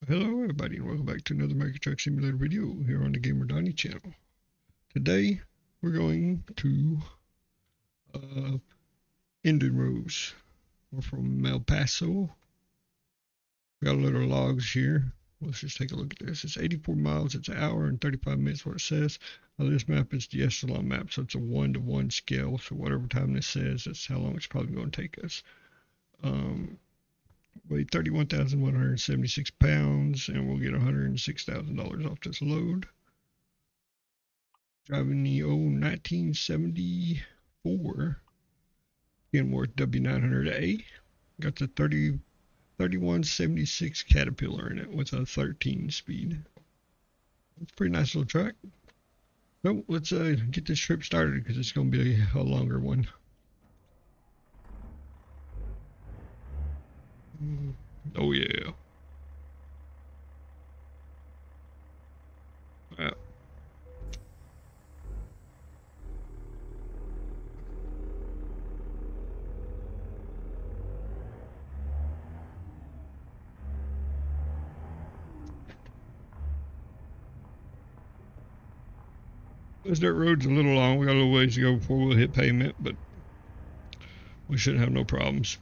Hello everybody and welcome back to another American Truck Simulator video here on the Gamer Donnie channel. Today we're going to uh, Indian Rose. We're from El Paso. We got a little logs here. Let's just take a look at this. It's 84 miles, it's an hour and 35 minutes what it says. Now this map is the Escalon map, so it's a 1-to-1 scale, so whatever time this says, that's how long it's probably going to take us. Weigh 31,176 pounds, and we'll get $106,000 off this load. Driving the old 1974 Kenworth W900A. Got the 3176 Caterpillar in it with a 13 speed. It's a pretty nice little truck. So let's get this trip started because it's going to be a longer one. Oh yeah. This dirt road's a little long. We got a little ways to go before we'll hit pavement, but we shouldn't have no problems.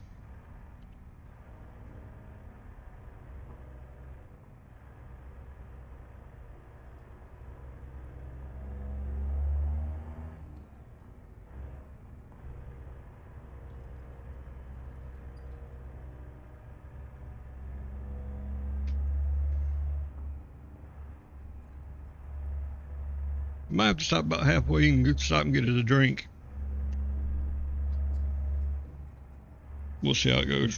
Might have to stop about halfway and stop and get us a drink. We'll see how it goes.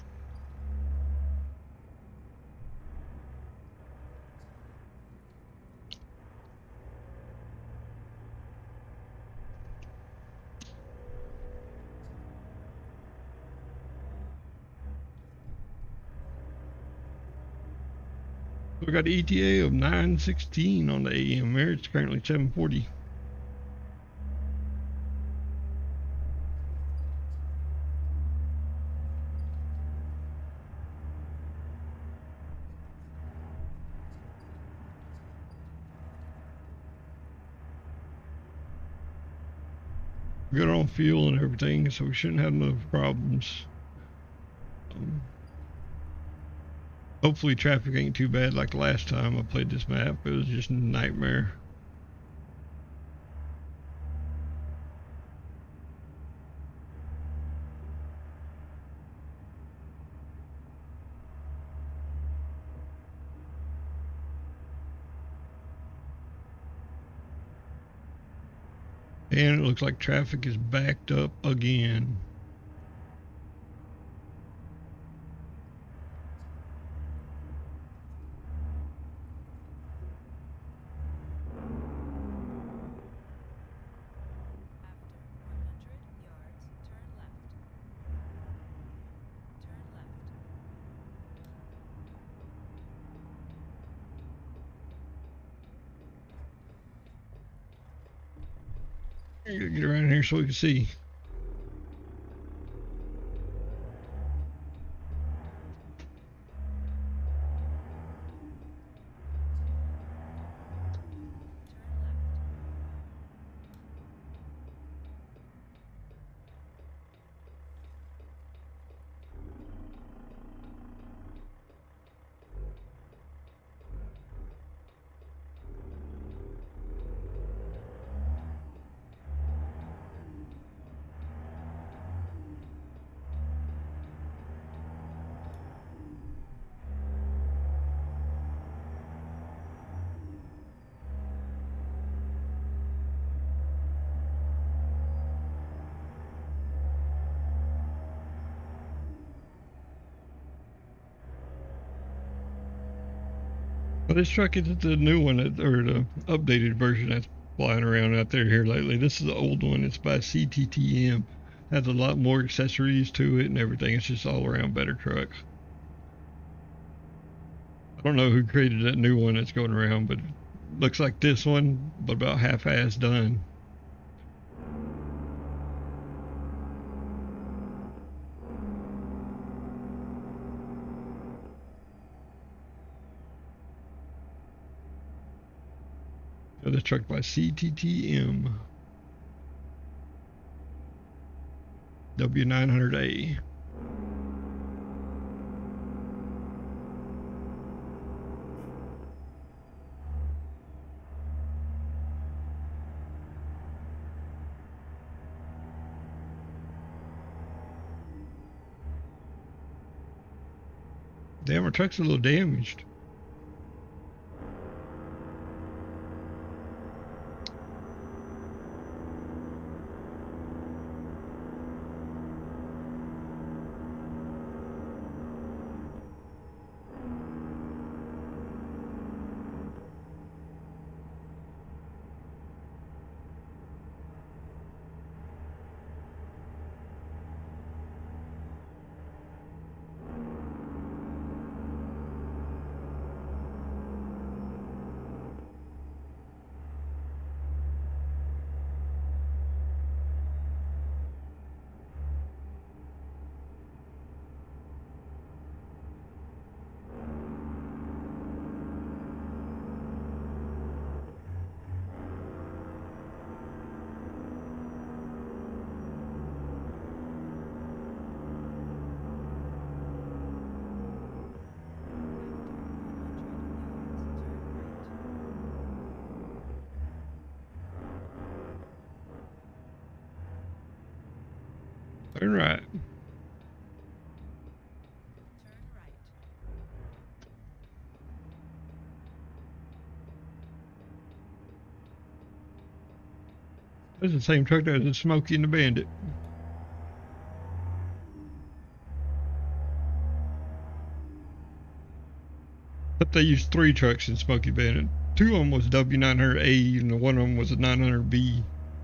We got an ETA of 9:16 on the AM there. It's currently 7:40. Good on fuel and everything, so we shouldn't have no problems. Hopefully traffic ain't too bad like the last time I played this map. It was just a nightmare. And it looks like traffic is backed up again. I gotta get around here so we can see. Well, this truck isn't the new one or the updated version that's flying around out there here lately. This is the old one. It's by CTTM. Has a lot more accessories to it and everything. It's just all around better truck. I don't know who created that new one that's going around, but it looks like this one, but about half-ass done. Another truck by CTTM. W900A. Damn, our truck's a little damaged. Turn right. That's the same truck that was Smokey and the Bandit. But they used 3 trucks in Smokey Bandit. 2 of them was W900A and one of them was a 900B.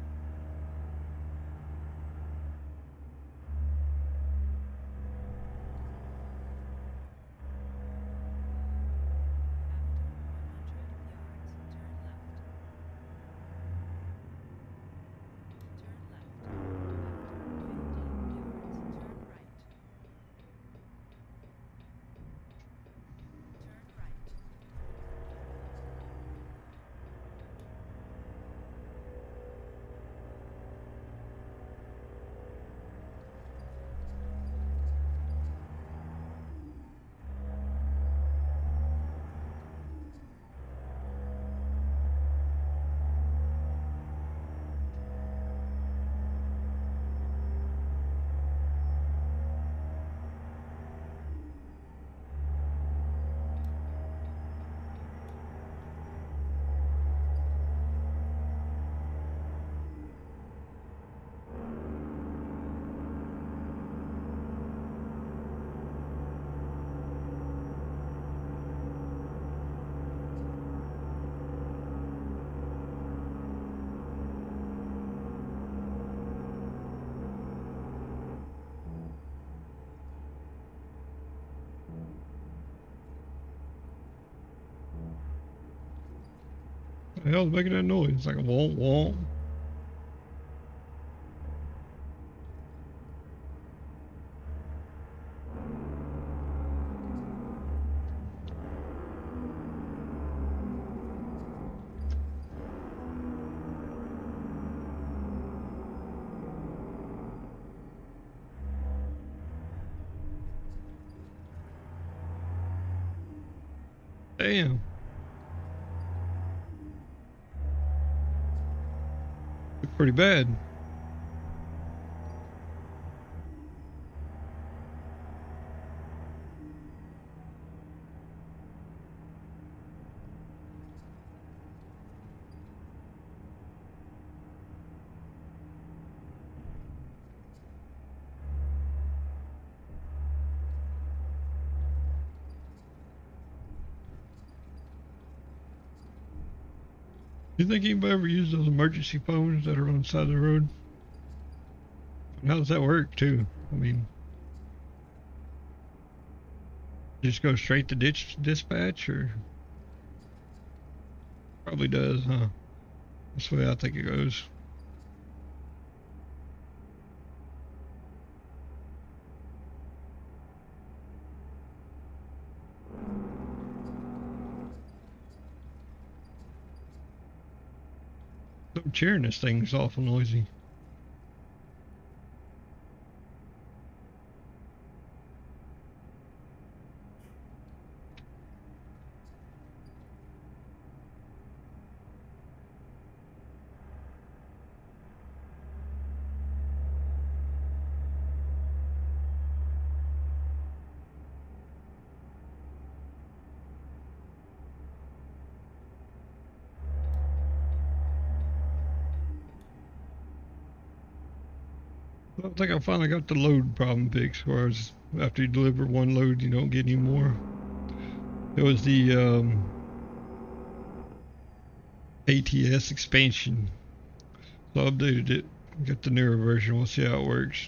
What the hell's making that noise? It's like a womp womp. Damn. Look pretty bad. You think anybody ever use those emergency phones that are on the side of the road? And how does that work too? I mean, just go straight to dispatch, or probably does, huh? That's the way I think it goes. Cheering this thing is awful noisy. I think I finally got the load problem fixed, whereas after you deliver one load, you don't get any more. It was the ATS expansion. So I updated it, got the newer version. We'll see how it works.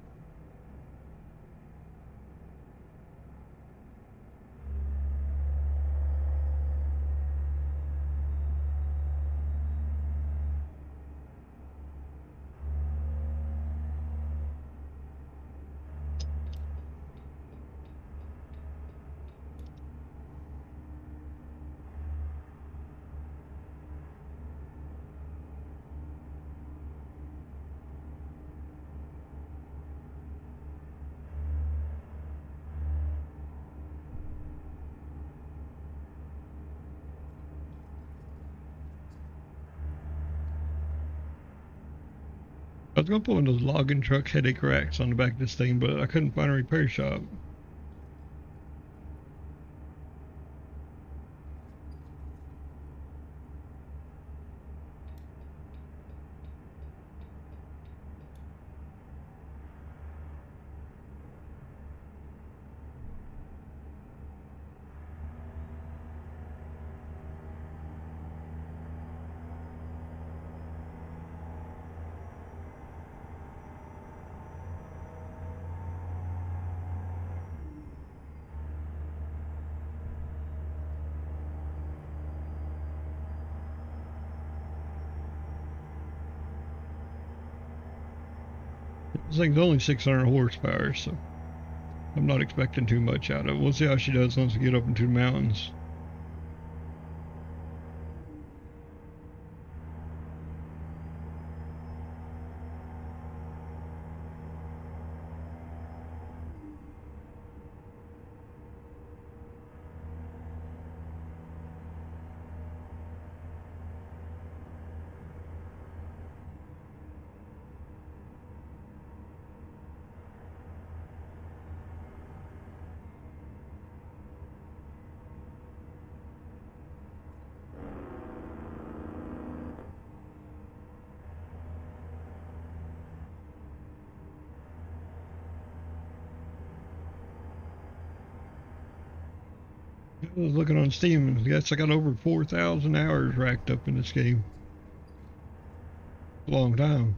I was gonna put one of those logging truck headache racks on the back of this thing, but I couldn't find a repair shop. This thing's only 600 horsepower, so I'm not expecting too much out of it. We'll see how she does once we get up into the mountains. I was looking on Steam, and I guess I got over 4,000 hours racked up in this game. A long time.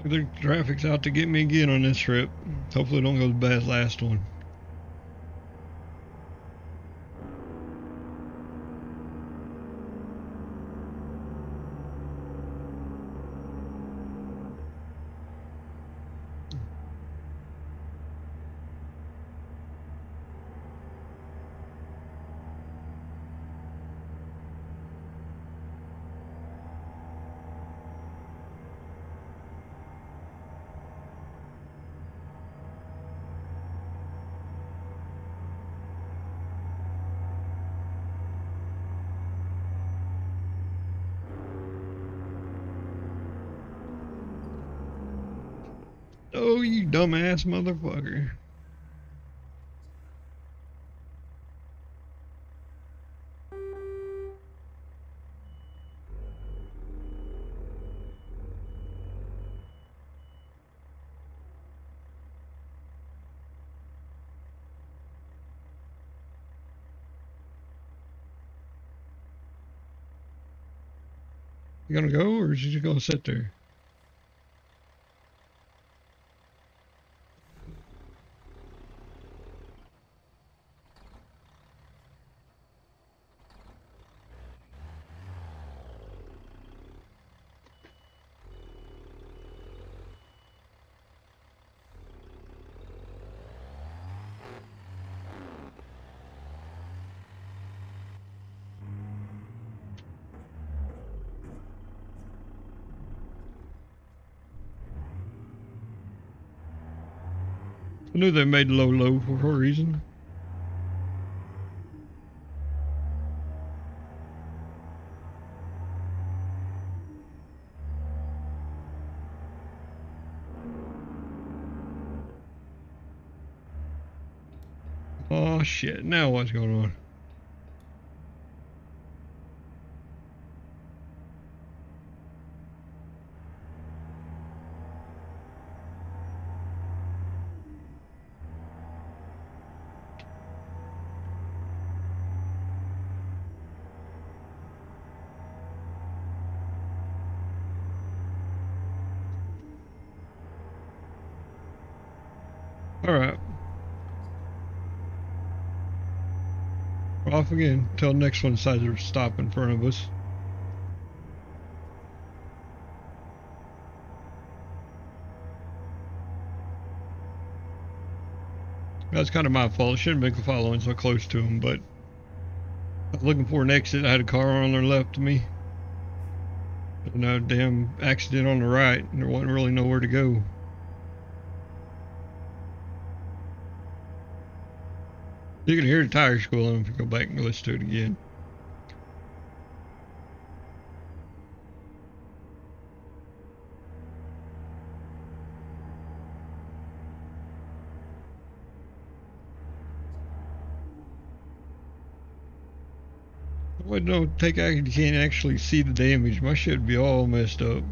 The traffic's out to get me again on this trip. Hopefully it don't go as bad as last one. Oh, you dumbass motherfucker. You gonna go, or is you just gonna sit there? I knew they made low for a reason. Oh shit, now what's going on? Alright. We're off again until the next one decides to stop in front of us. That's kind of my fault. I shouldn't have been following so close to him, but I was looking for an exit. I had a car on their left of me. And a damn accident on the right, and there wasn't really nowhere to go. You can hear the tires squealing if you go back and listen to it again. Well, no, take action. You can't actually see the damage. My shit would be all messed up.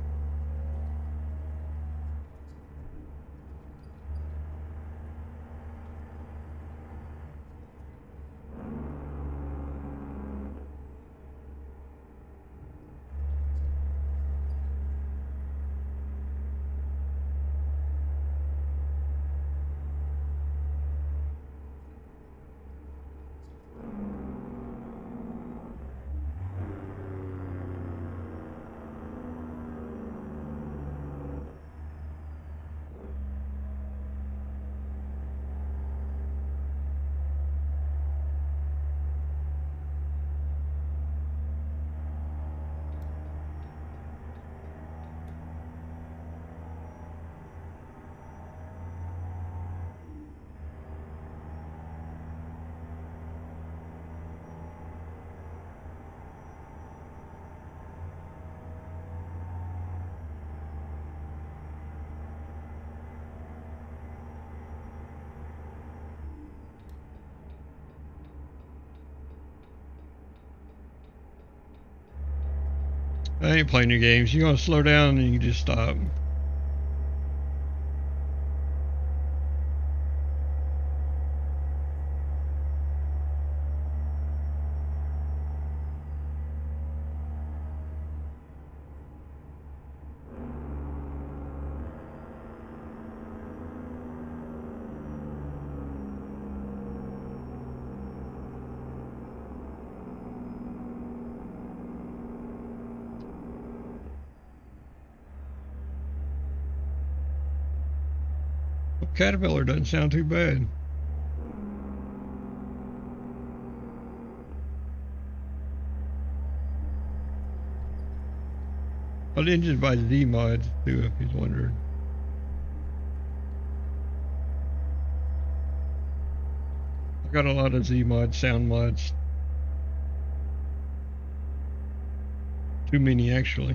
I ain't playing your games. You're gonna slow down and you just stop. Caterpillar doesn't sound too bad. Oh, the engine's by Z-Mods too, if he's wondering. I got a lot of Z-Mods, sound mods. Too many, actually.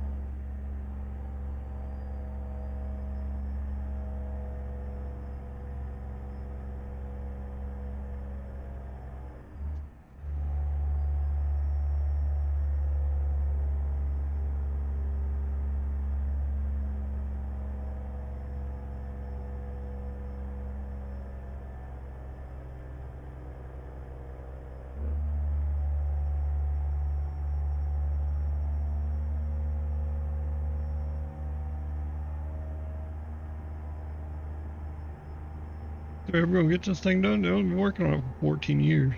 So everyone gets this thing done. They've only been working on it for 14 years.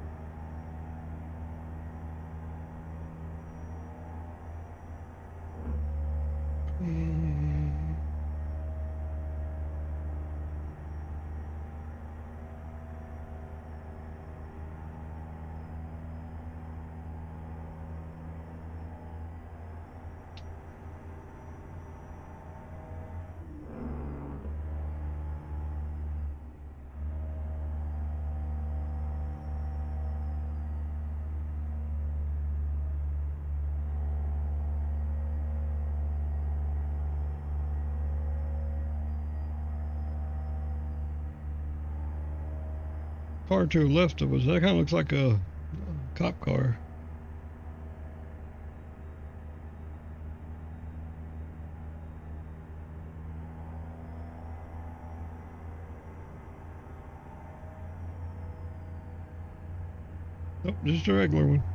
Car to the left of us, that kind of looks like a cop car. Oh, just a regular one.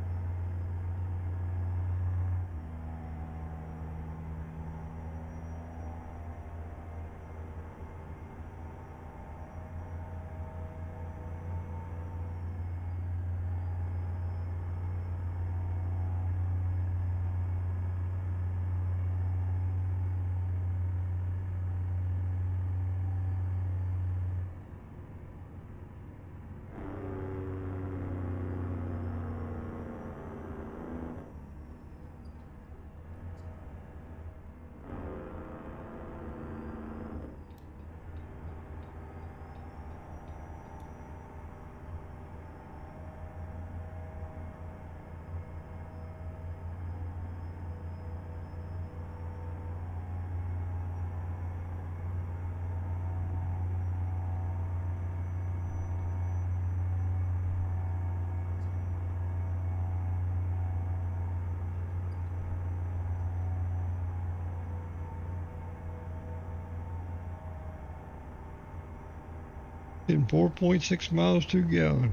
Hitting 4.6 miles to a gallon.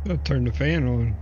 I'll turn the fan on.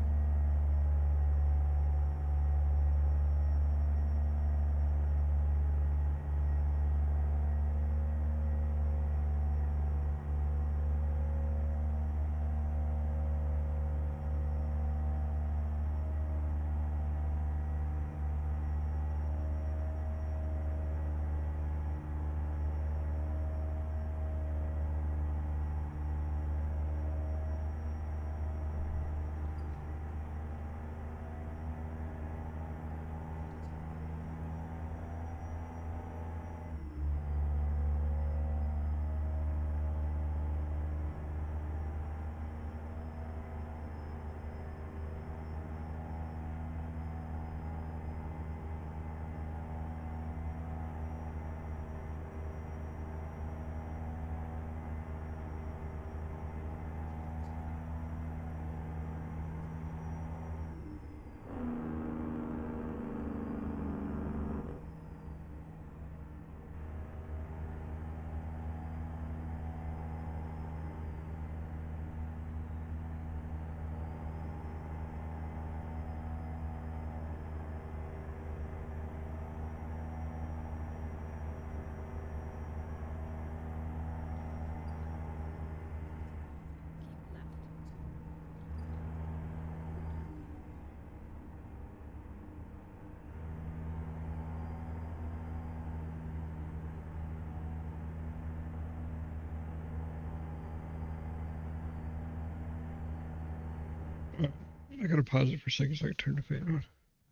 I gotta pause it for a second so I can turn the fan on.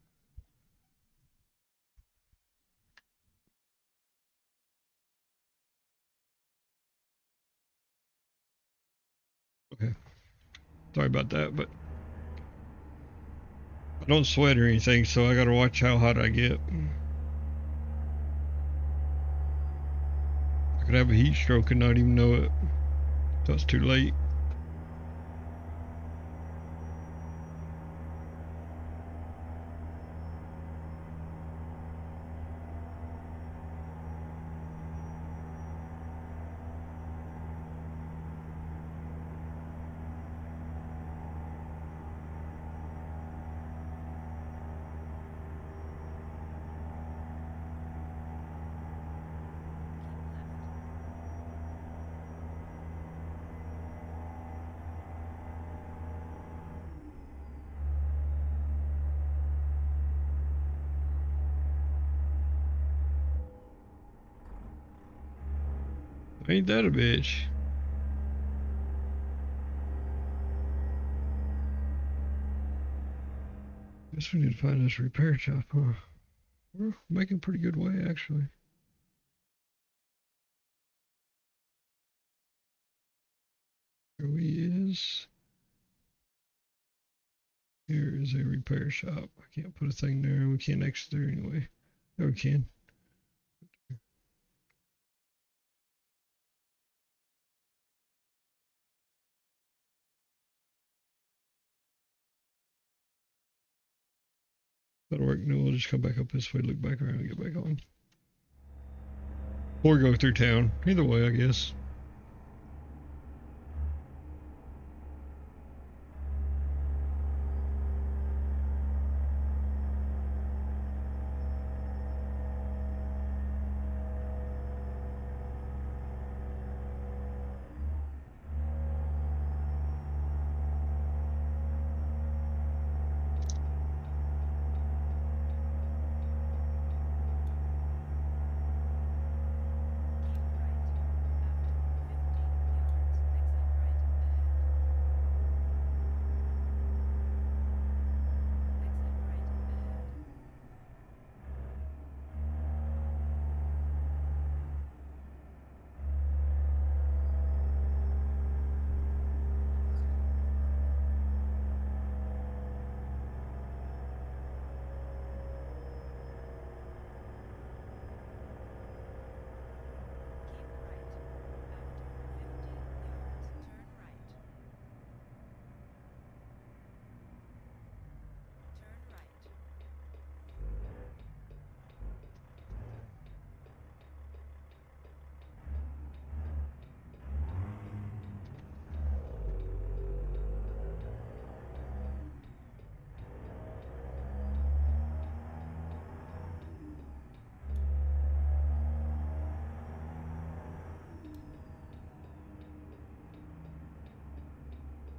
Okay. Sorry about that, but I don't sweat or anything, so I gotta watch how hot I get. I could have a heat stroke and not even know it. So it's too late. Ain't that a bitch? Guess we need to find this repair shop, huh? We're making pretty good way, actually. Here he is. Here is a repair shop. I can't put a thing there. We can't exit there anyway. There we can. That'll work. No, we'll just come back up this way, look back around, and get back on. Or go through town. Either way, I guess.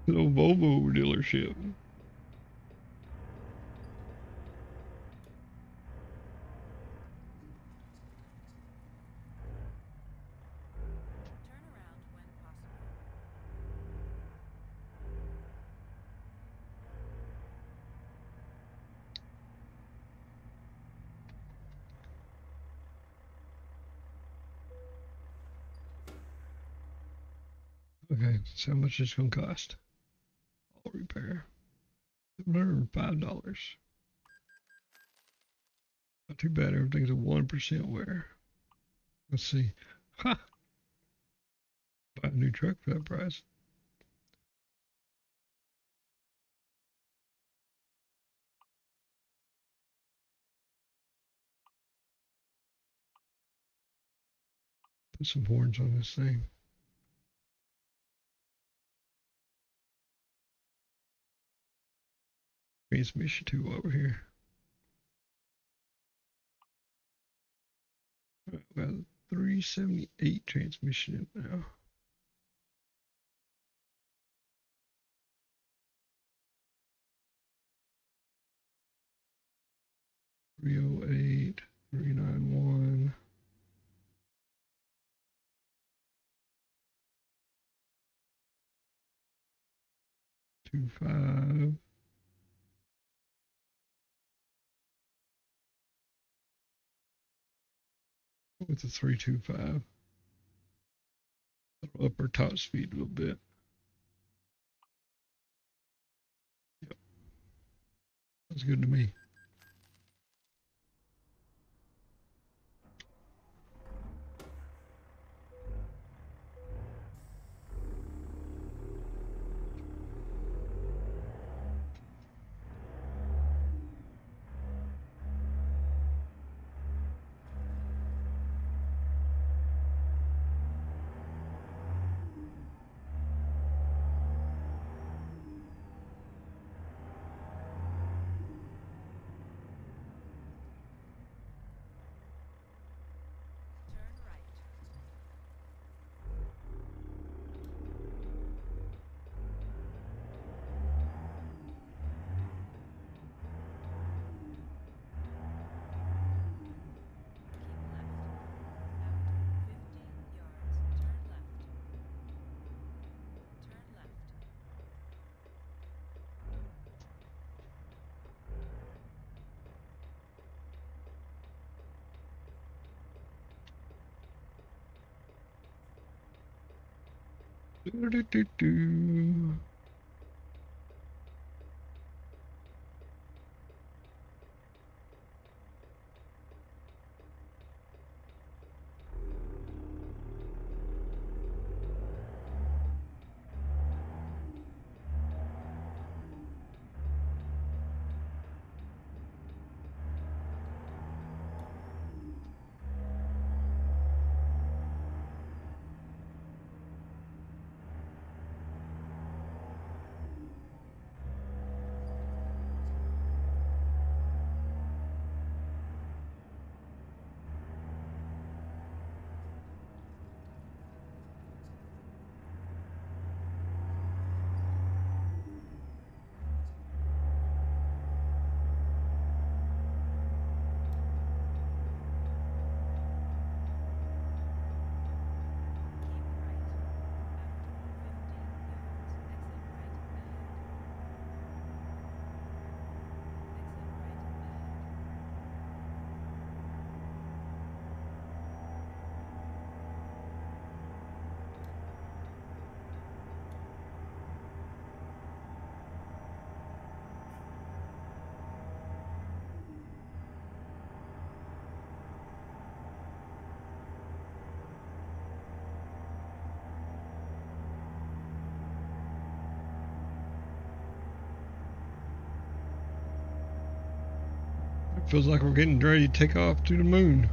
Little Volvo dealership. Okay, so how much is it gonna cost? All repair. $705. Not too bad, everything's a 1% wear. Let's see. Ha! Buy a new truck for that price. Put some horns on this thing. Transmission tool over here. We got 378 transmission now. Three oh eight, 391. Two five. With the 325. That'll up our top speed a little bit. Yep. That's good to me. Do, do, do, do. It feels like we're getting ready to take off to the moon.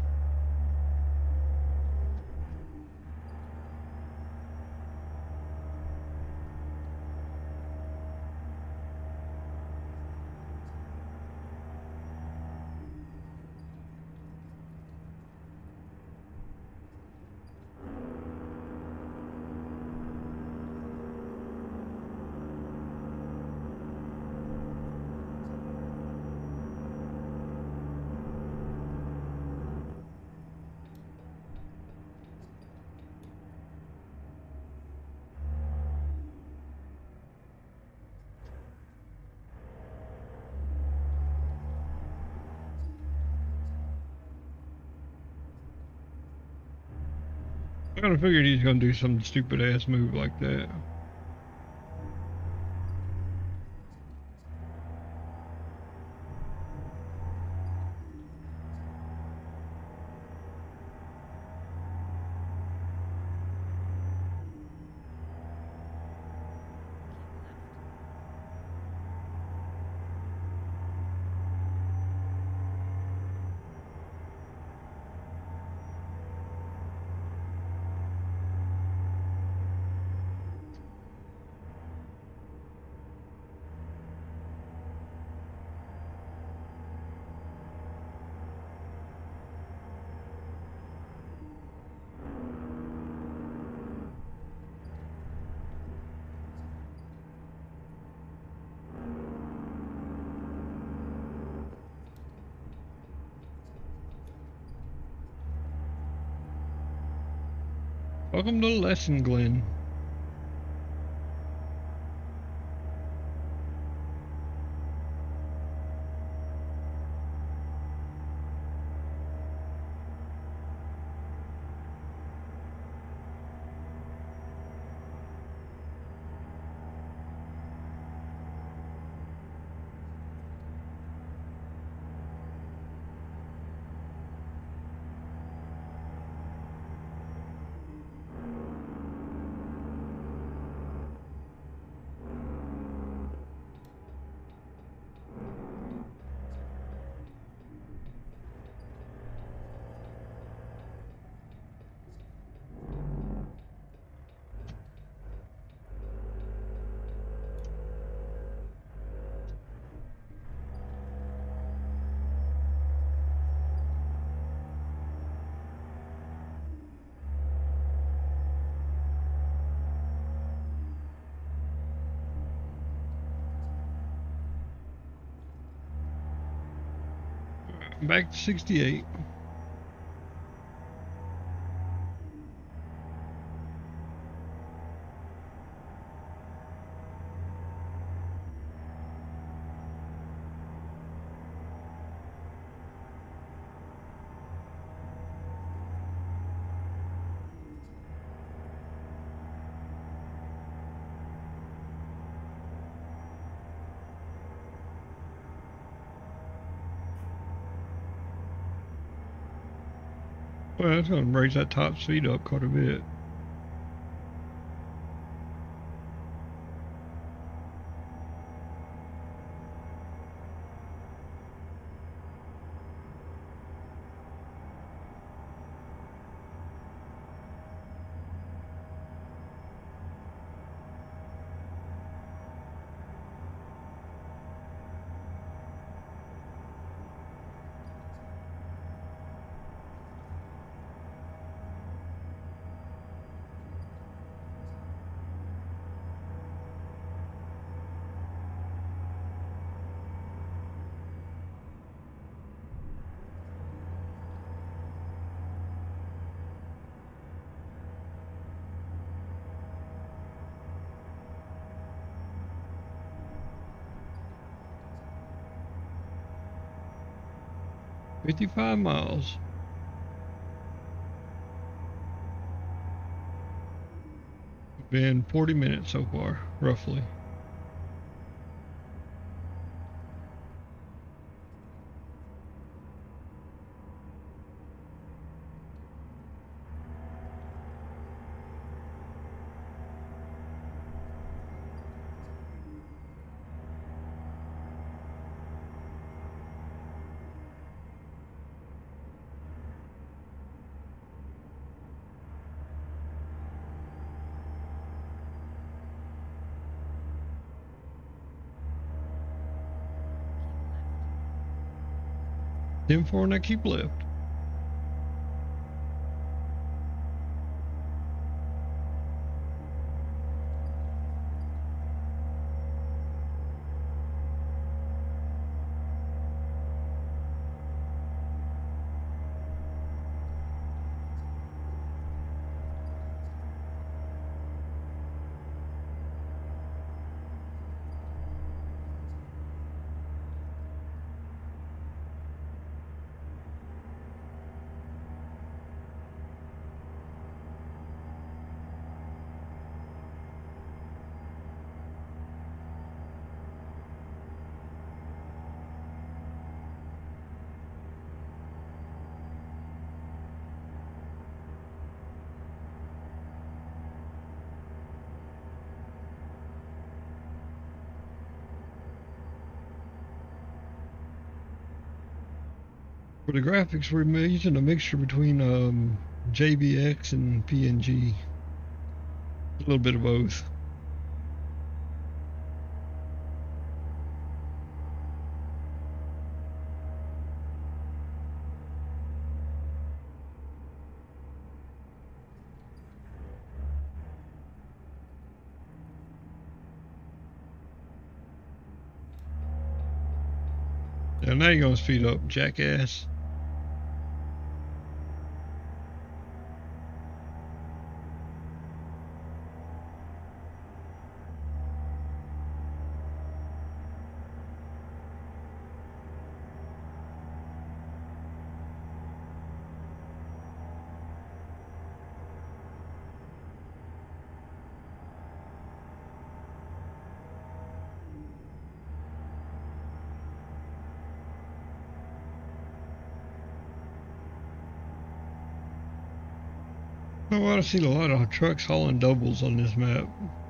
I kind of figured he's gonna do some stupid ass move like that. Welcome to Lesson Glen. Back to 68. Well, that's going to raise that top speed up quite a bit. $55 miles. Been 40 minutes so far, roughly. Then 4 and I keep left. For the graphics, we're using a mixture between JBX and PNG. A little bit of both. Yeah, now you're gonna speed up, jackass. Oh, I've seen a lot of trucks hauling doubles on this map.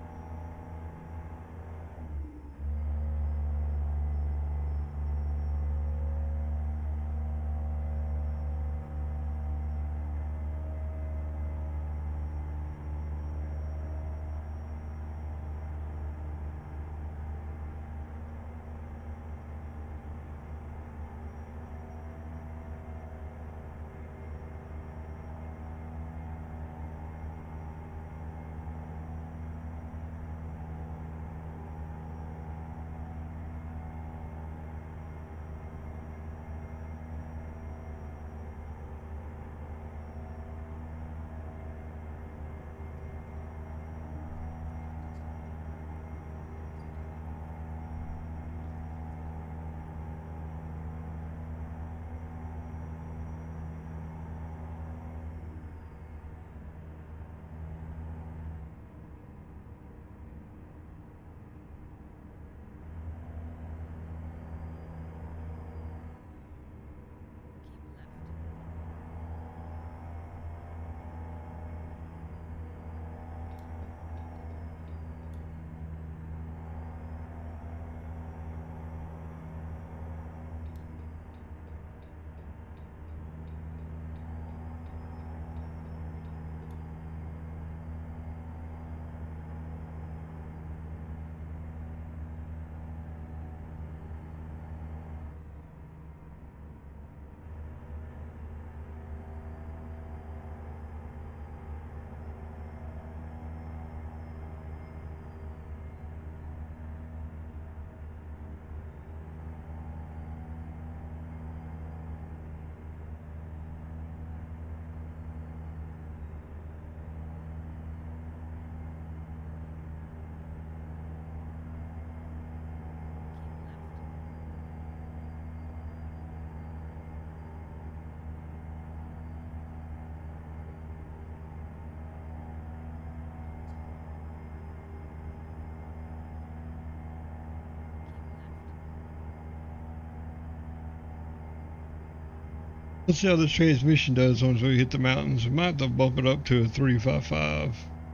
Let's see how this transmission does once we hit the mountains. We might have to bump it up to a 355.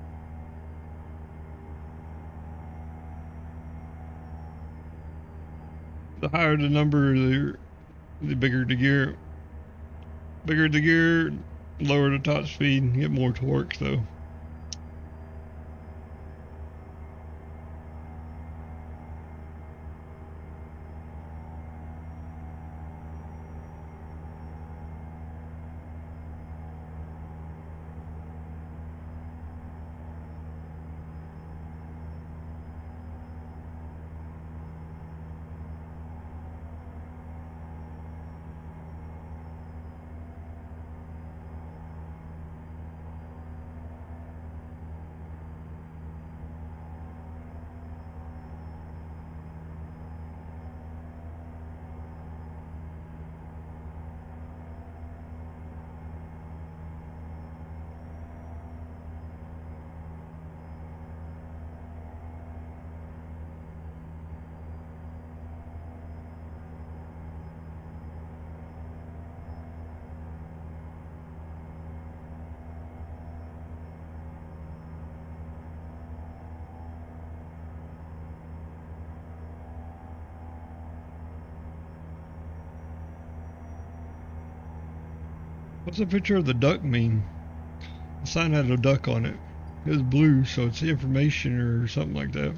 The higher the number, the bigger the gear. Bigger the gear, lower the top speed, get more torque though. What's the picture of the duck mean? The sign had a duck on it. It was blue, so it's information or something like that.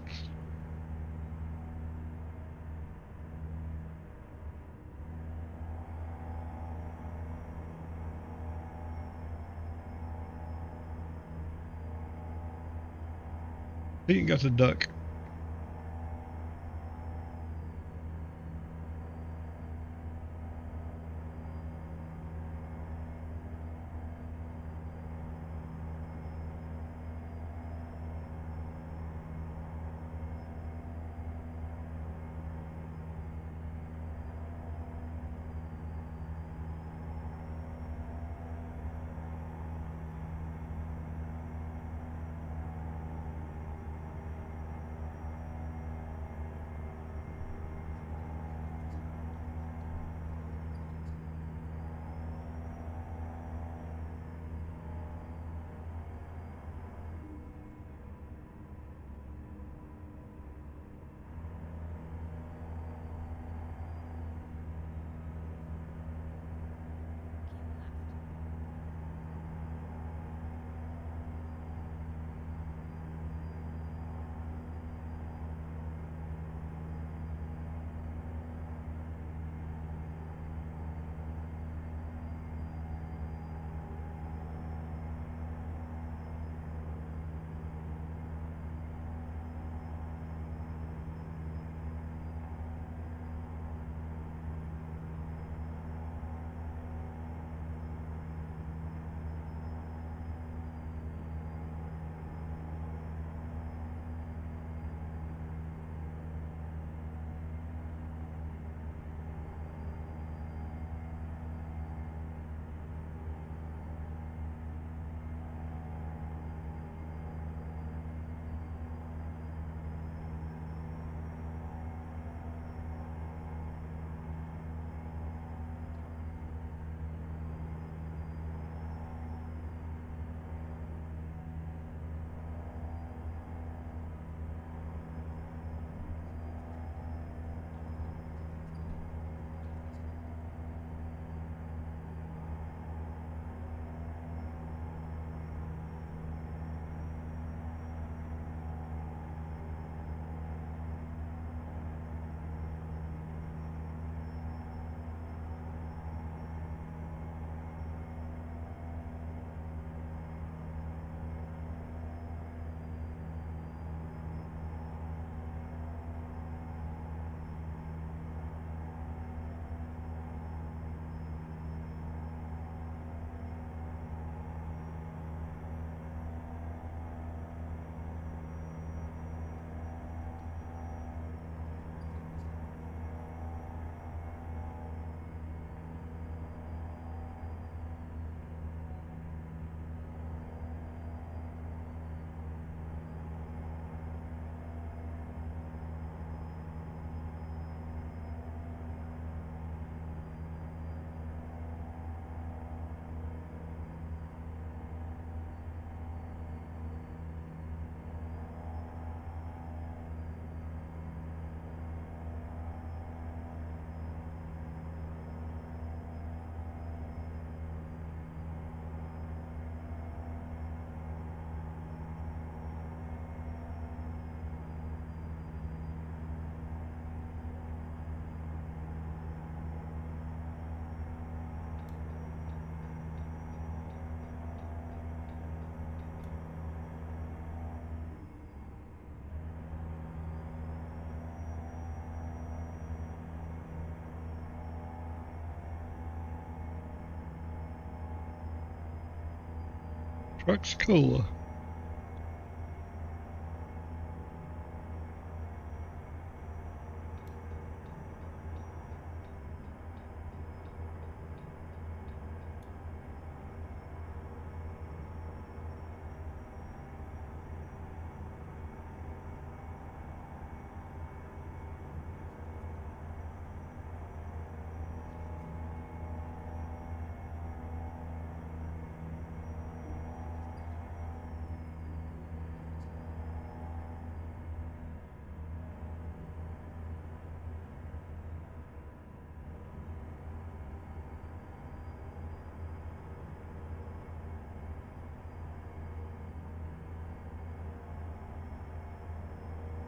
He got the duck. Trucks Cola.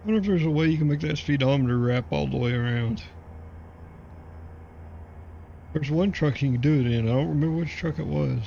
I wonder if there's a way you can make that speedometer wrap all the way around. There's one truck you can do it in. I don't remember which truck it was.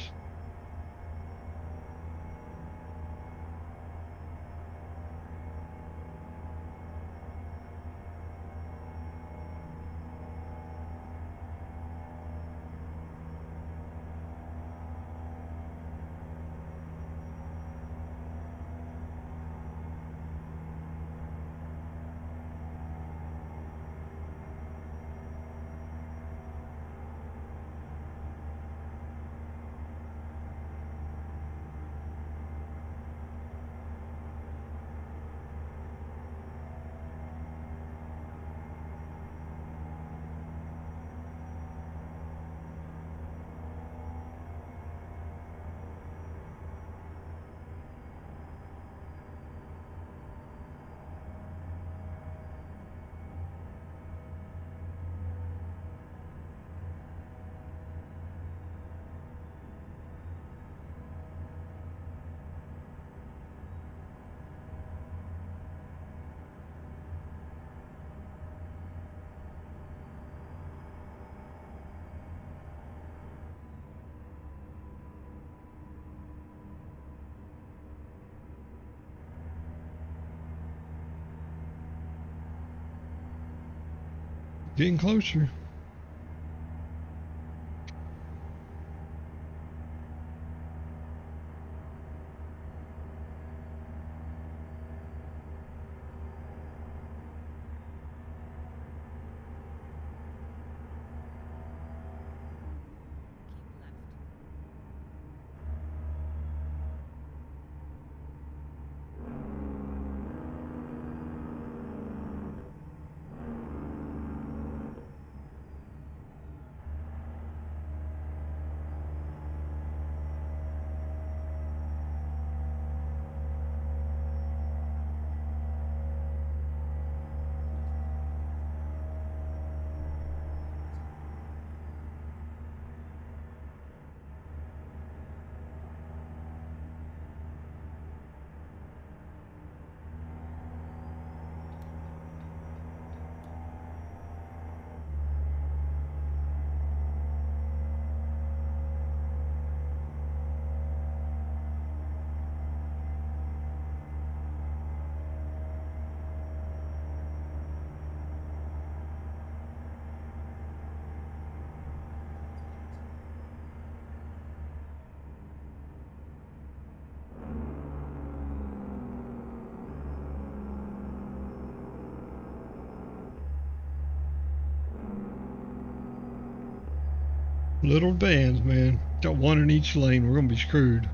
Getting closer. Little vans, man. Got one in each lane. We're gonna be screwed.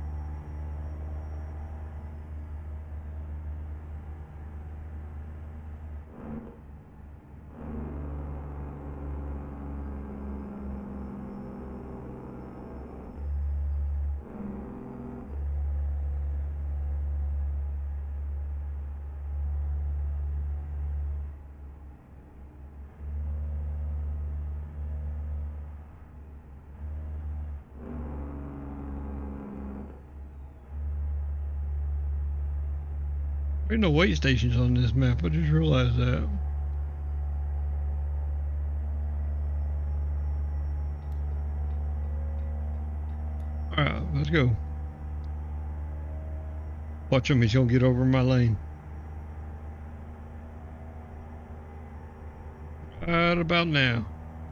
There ain't no wait stations on this map. I just realized that. Alright, let's go. Watch him, he's gonna get over my lane. Right about now.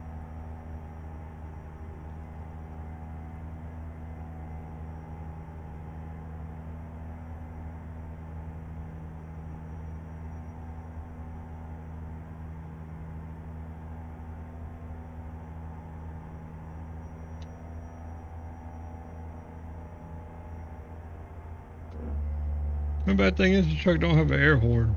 The bad thing is the truck don't have an air horn.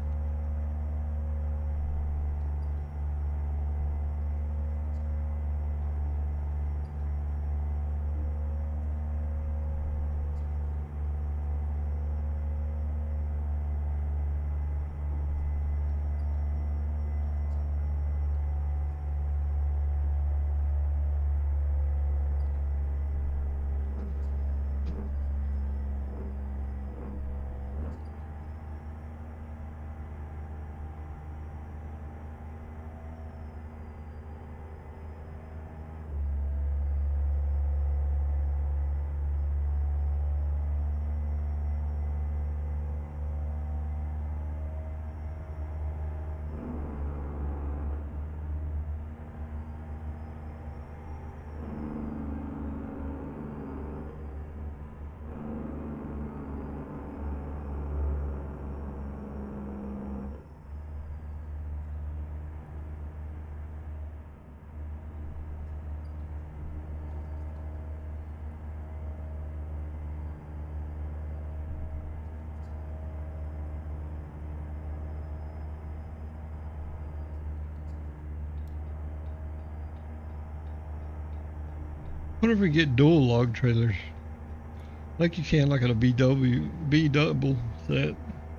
Wonder if we get dual log trailers, like you can like at a B double set.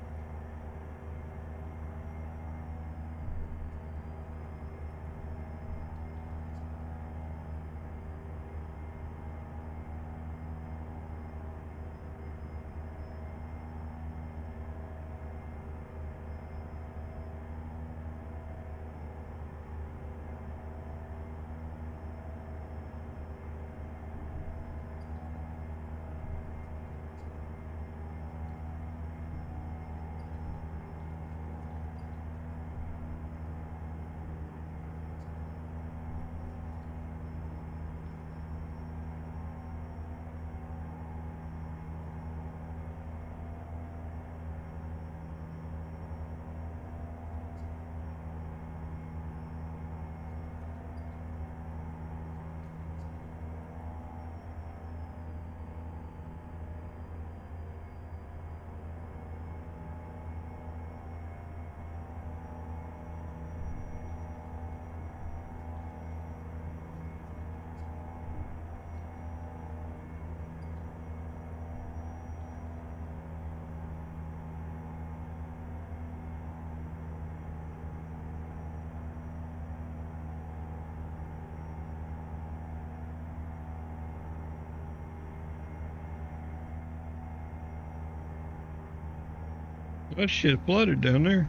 That shit flooded down there.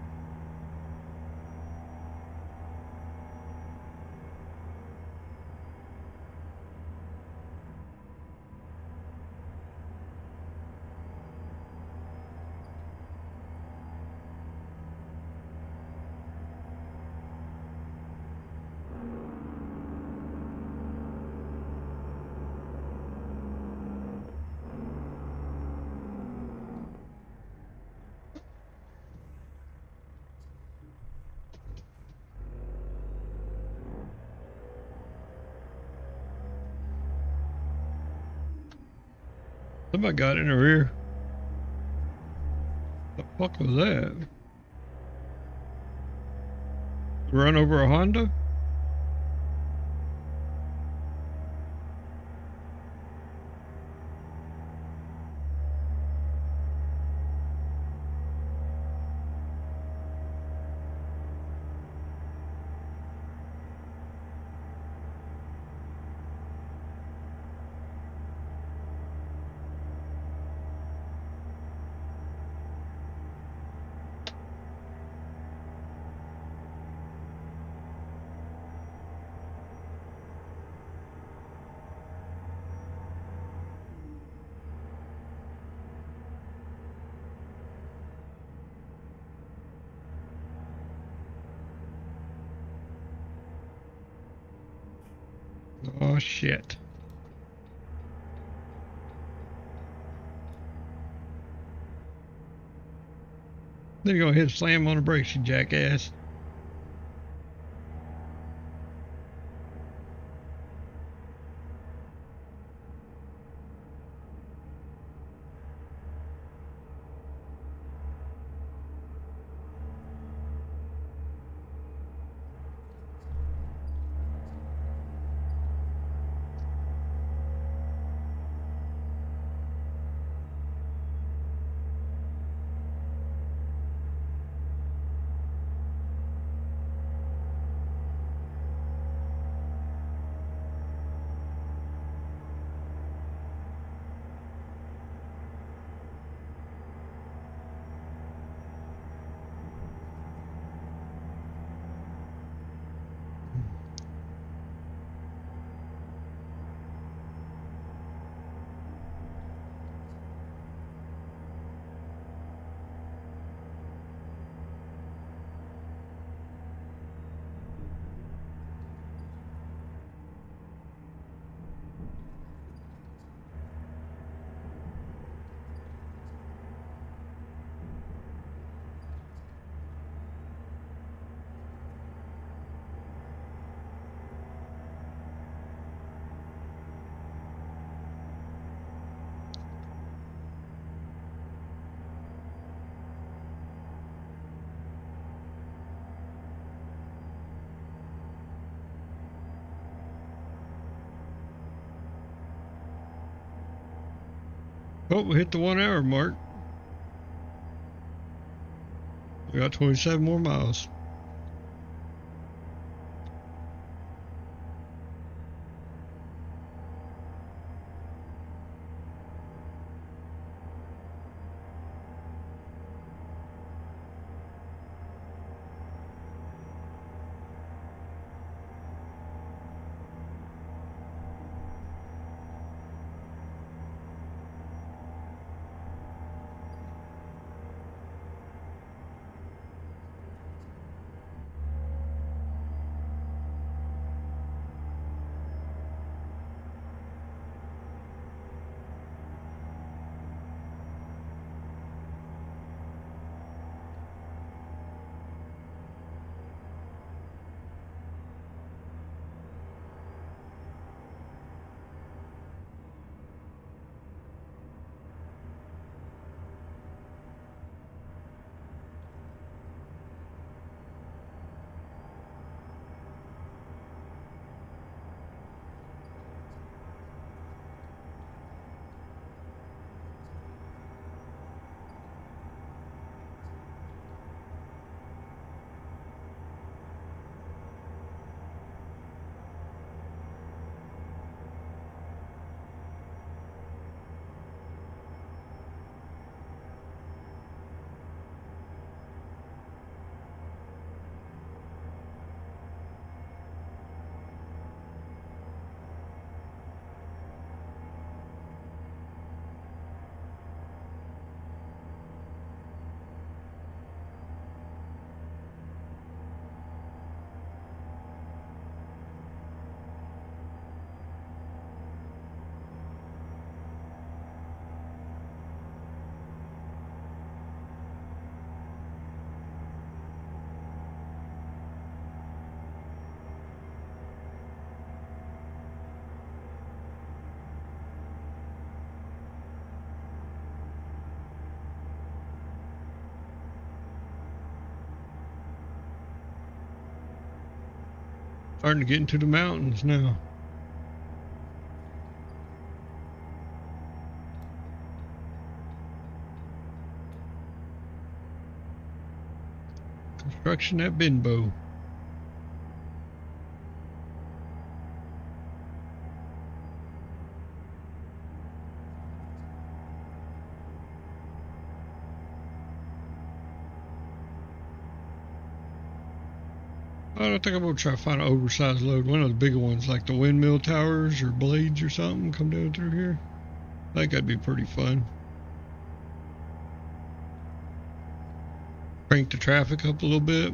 Somebody got in the rear. The fuck was that? Run over a Honda? Oh shit. Then you go ahead and slam on the brakes, you jackass. Oh, we hit the 1 hour mark. We got 27 more miles. Starting to get into the mountains now. Construction at Benbow. I don't think I'm going to try to find an oversized load. One of the bigger ones, like the windmill towers or blades or something, come down through here. I think that'd be pretty fun. Crank the traffic up a little bit.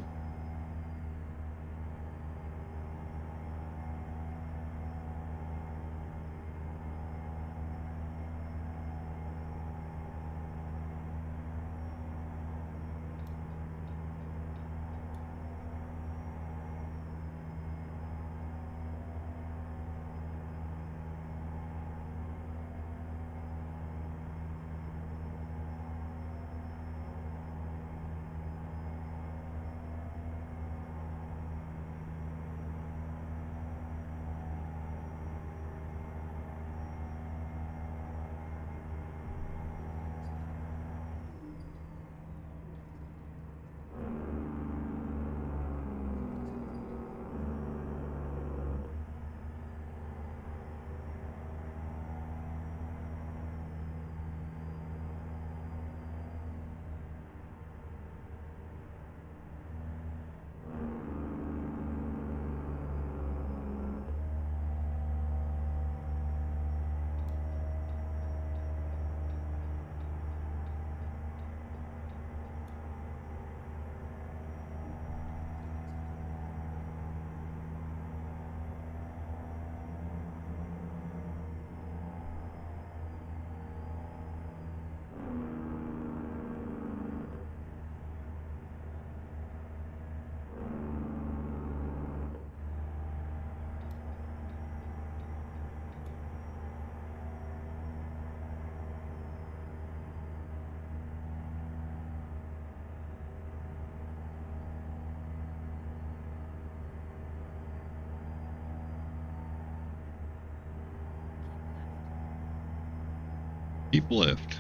People left.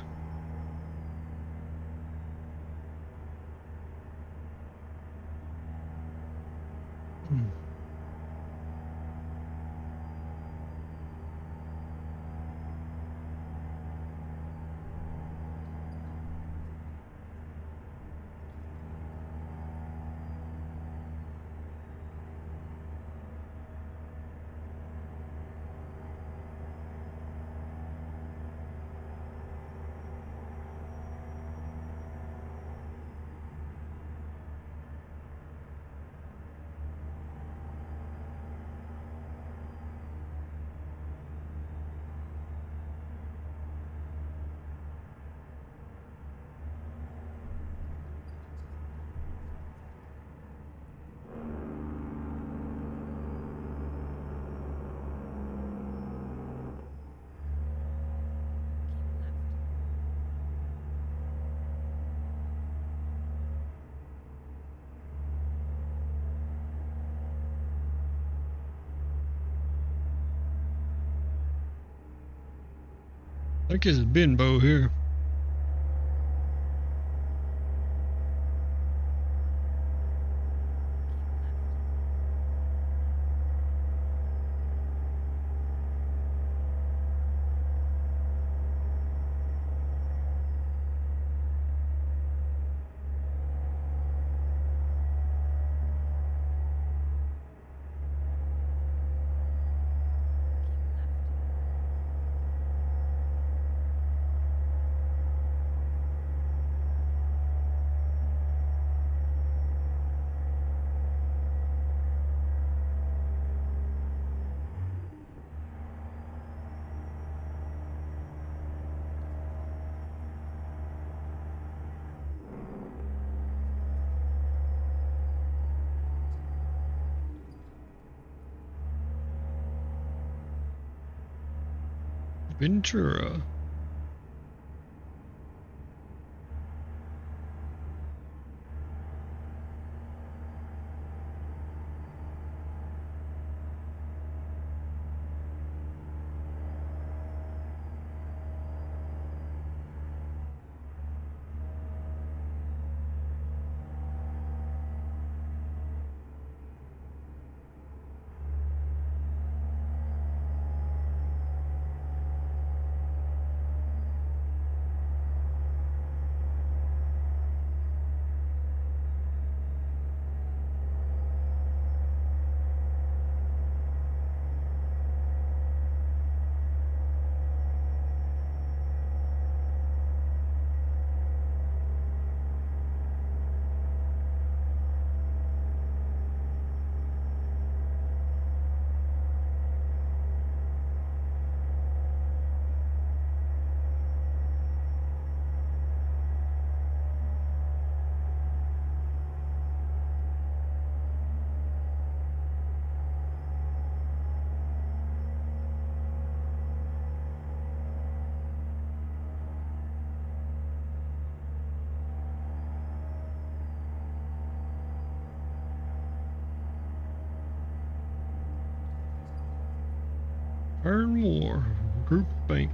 I think it's Benbow here. Ventura. Fernmore Group Bank.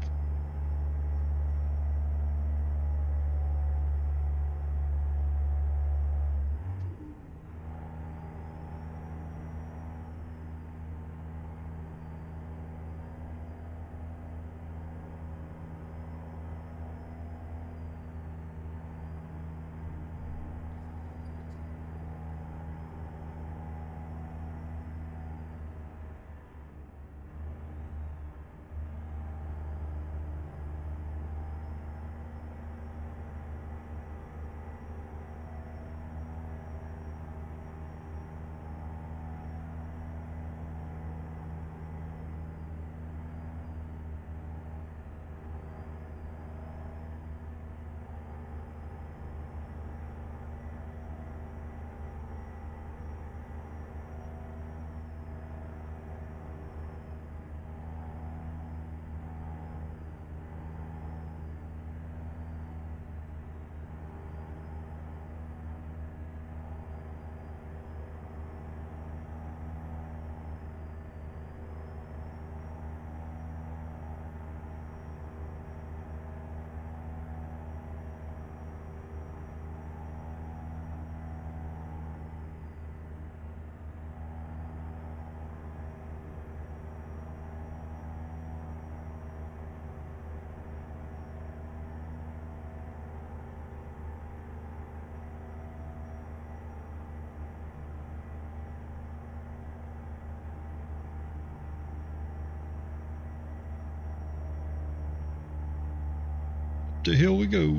the hill we go.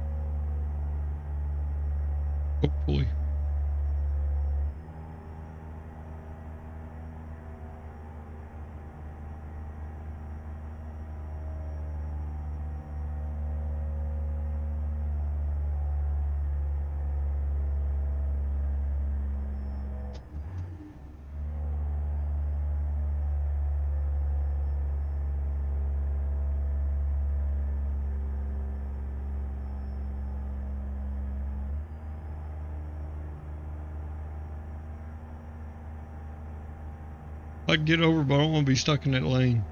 Hopefully. I can get over, but I don't want to be stuck in that lane.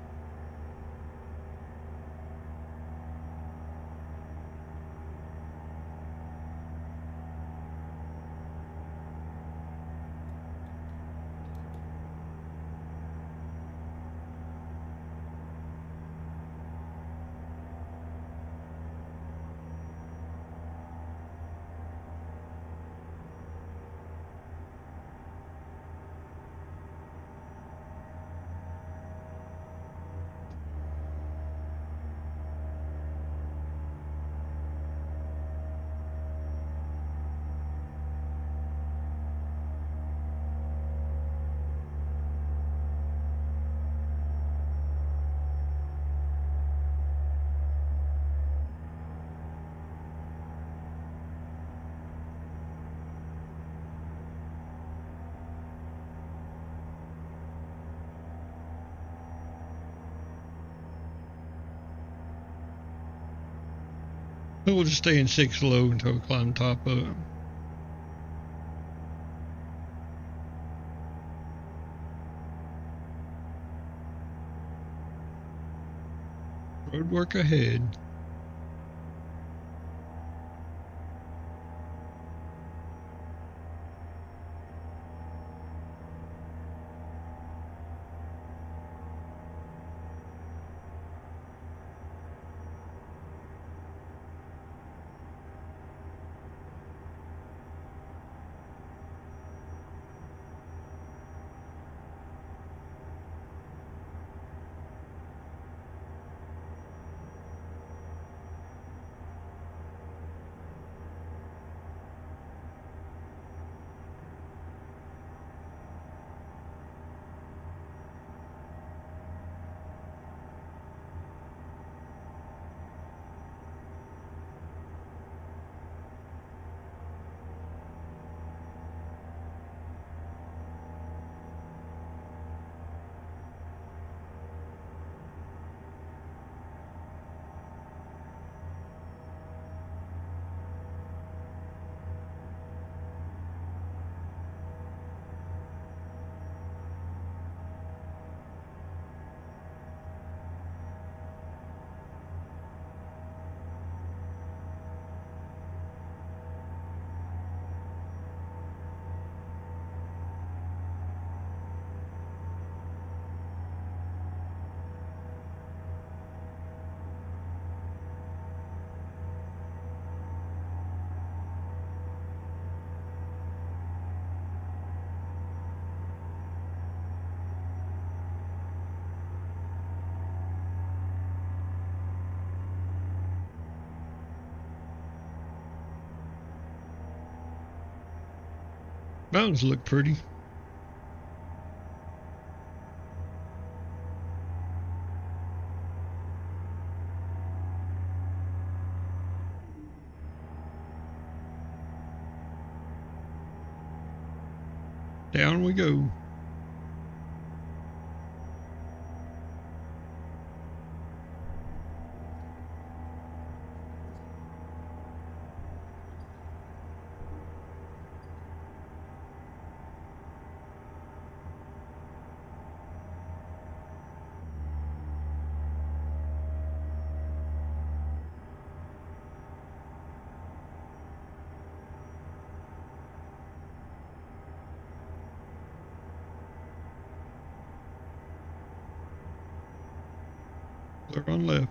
We'll just stay in 6 low until we climb top of it. Road work ahead. Mountains look pretty. Down we go. Clear on left.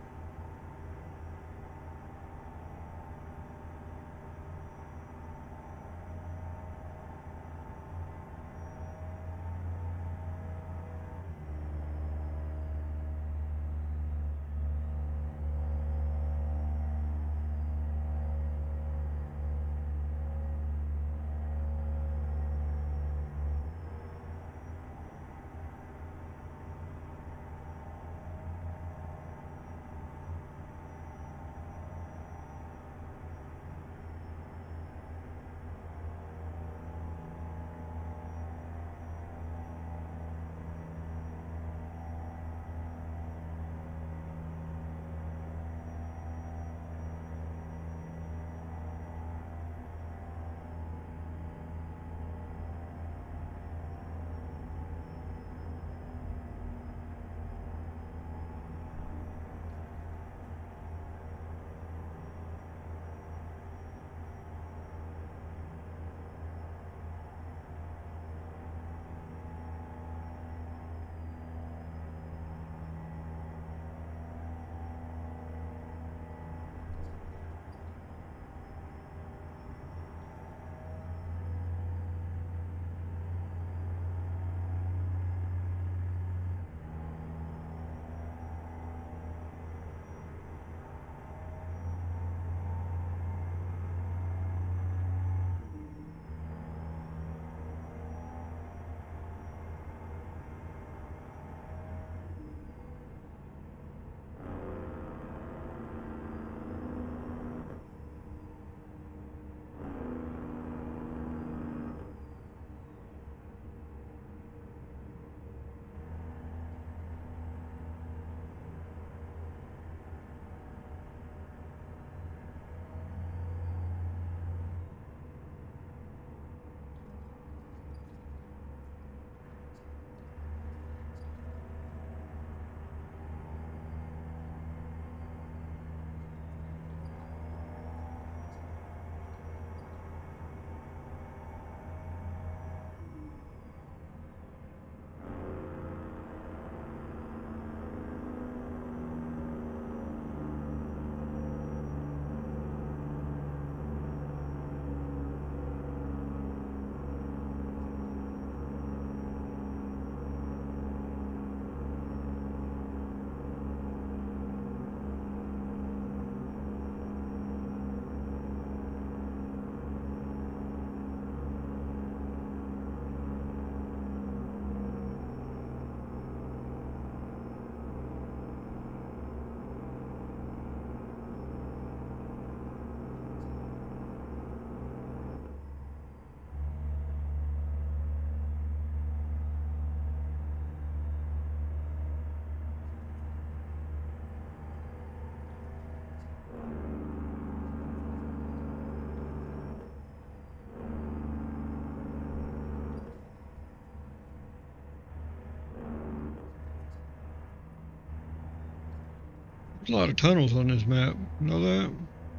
There's a lot of tunnels on this map. You know that?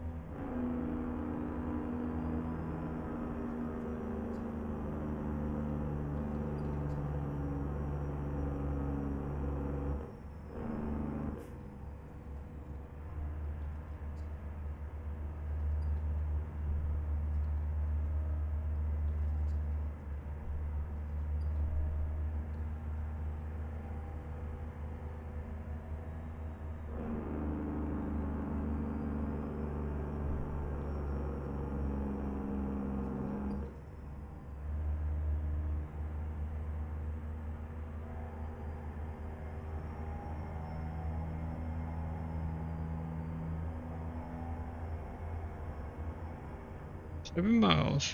Seven miles.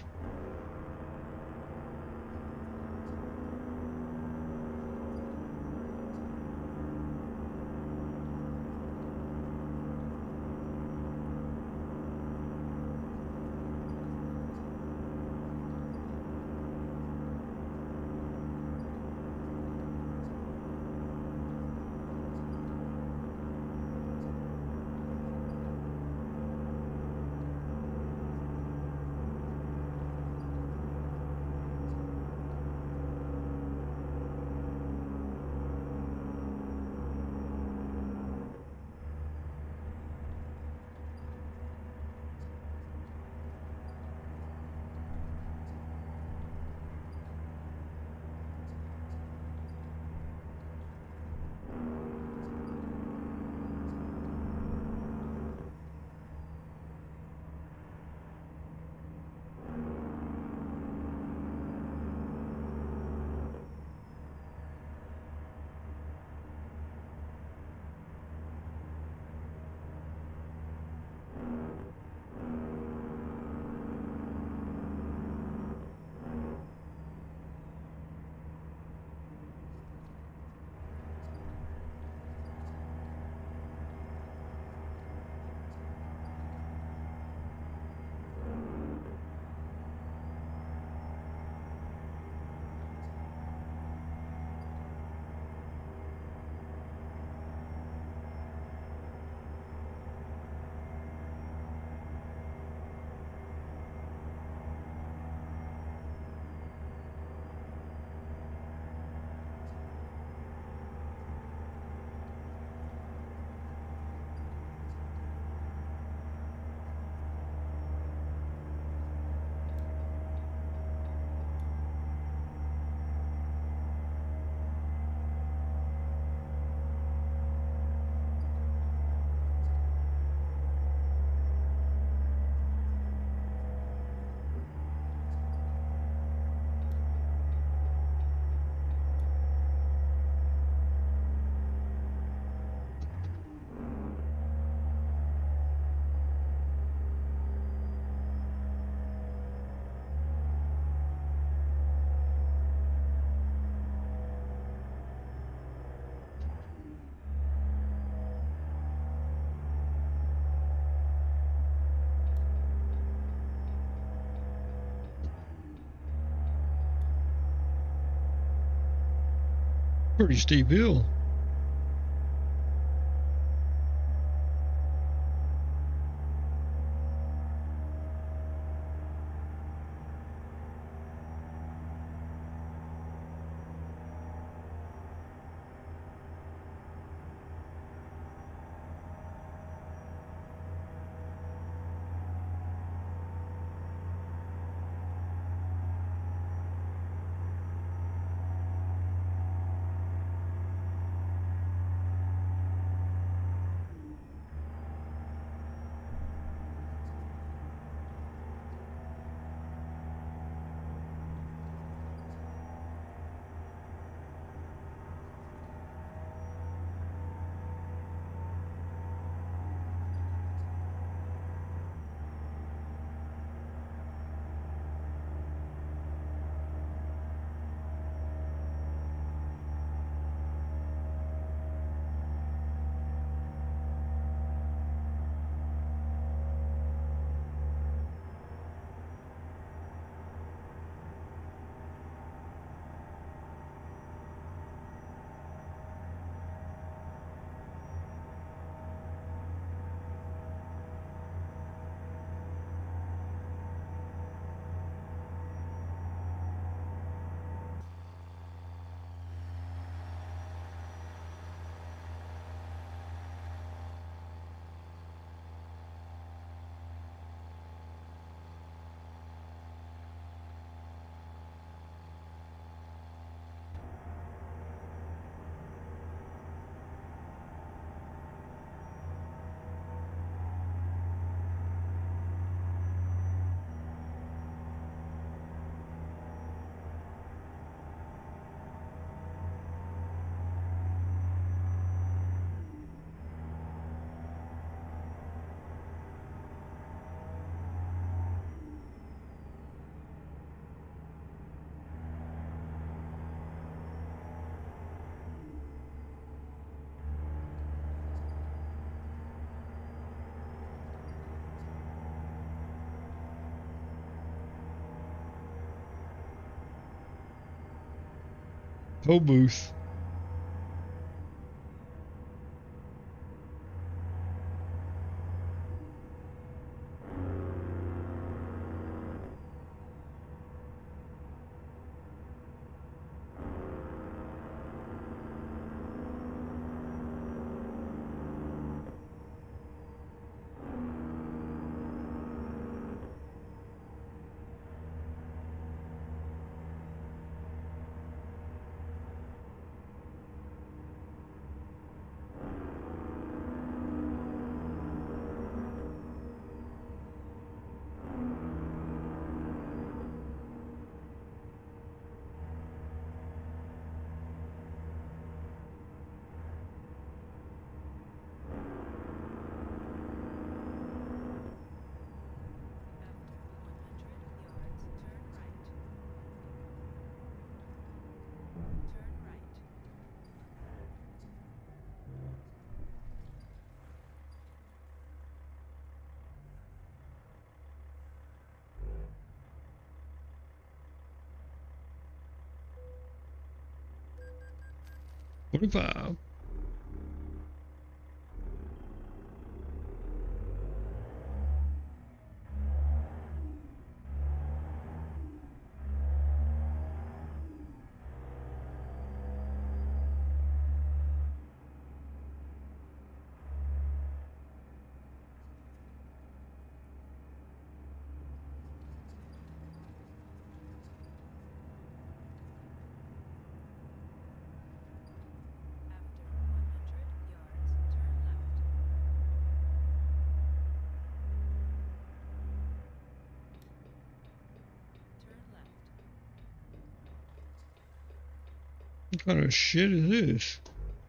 Pretty steep hill. Whole booth. What if I? What kind of shit is this?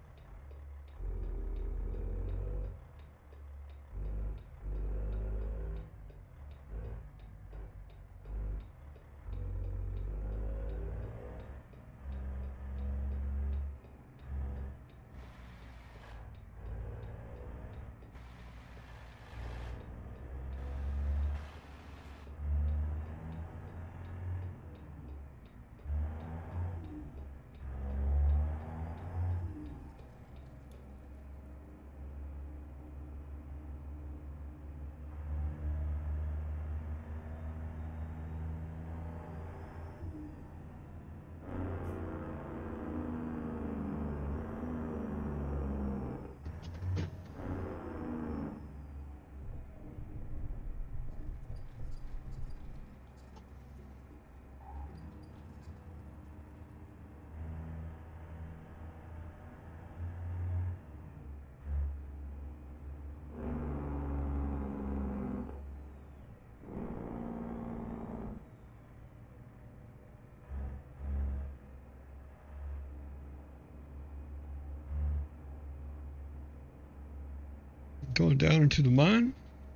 Going down into the mine?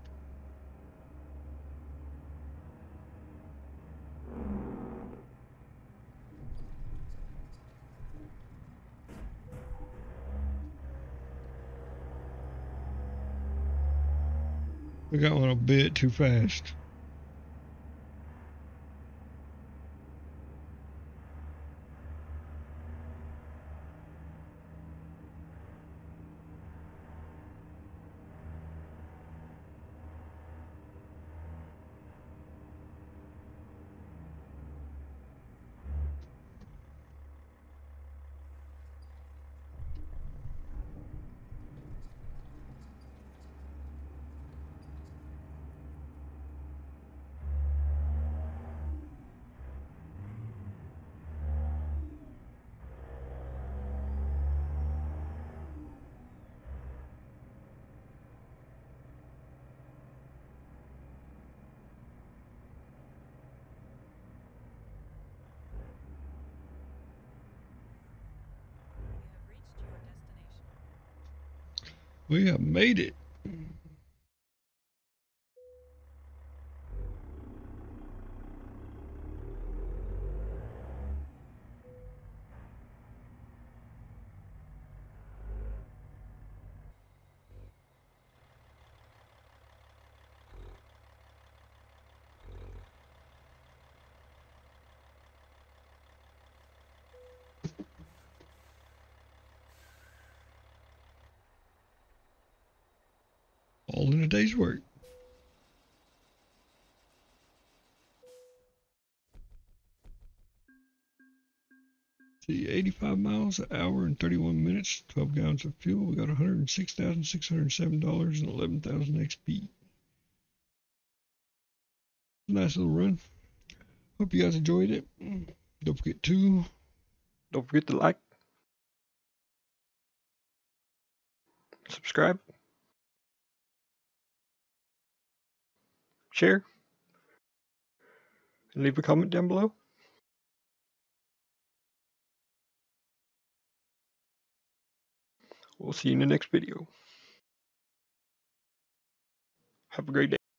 We got one a bit too fast. We have made it. all in a day's work. See, 85 miles an hour and 31 minutes, 12 gallons of fuel. We got $106,607 and 11,000 XP. Nice little run. Hope you guys enjoyed it. Don't forget to like, subscribe, share, and leave a comment down below. We'll see you in the next video. Have a great day.